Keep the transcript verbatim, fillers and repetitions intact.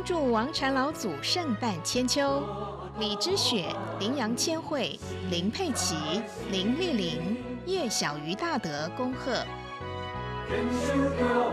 祝王禅老祖圣诞千秋，李知雪、林杨千惠、林佩琪、林丽玲、叶小鱼大德恭贺。 天主歌